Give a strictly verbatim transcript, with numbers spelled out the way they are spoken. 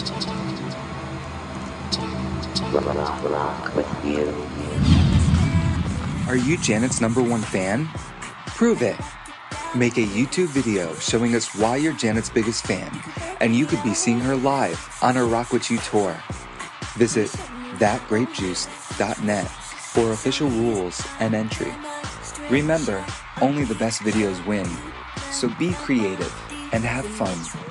Rock Witchu. Are you Janet's number one fan? Prove it! Make a YouTube video showing us why you're Janet's biggest fan, and you could be seeing her live on her Rock Witchu tour. Visit that grape juice dot net for official rules and entry. Remember, only the best videos win, so be creative and have fun.